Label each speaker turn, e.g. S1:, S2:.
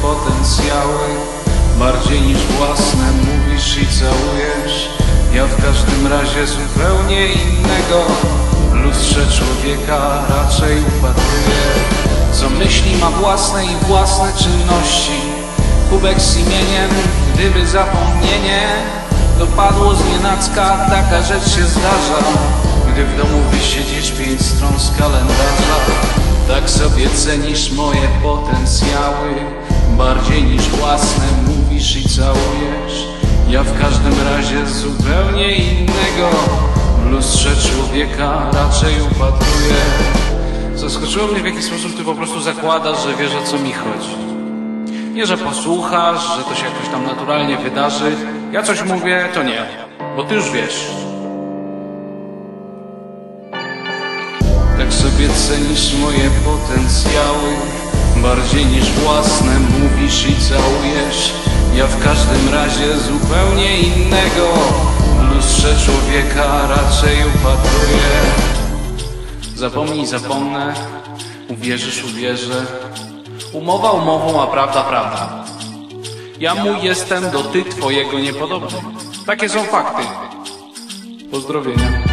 S1: potencjały bardziej niż własne, mówisz i całujesz. Ja w każdym razie zupełnie innego w lustrze człowieka raczej upatruję. Co myśli ma własne i własne czynności, kubek z imieniem, gdyby zapomnienie dopadło znienacka, taka rzecz się zdarza, gdy w domu wysiedzisz 5 stron z kalendarza. Tak sobie cenisz moje potencjały bardziej niż własne, mówisz i całujesz. Ja w każdym razie zupełnie innego w lustrze człowieka raczej upatruję. Zaskoczyło mnie, w jaki sposób ty po prostu zakładasz, że wiesz, o co mi chodzi. Nie, że posłuchasz, że to się jakoś tam naturalnie wydarzy. Ja coś mówię, to nie, bo ty już wiesz. Tak sobie cenisz moje potencjały bardziej niż własne, mówisz i całujesz. Ja w każdym razie zupełnie innego w lustrze człowieka raczej upatruję. Zapomnij, zapomnę, uwierzysz, uwierzę. Umowa umową, a prawda, prawda. Ja mój jestem, do ty twojego niepodobny. Takie są fakty. Pozdrowienia.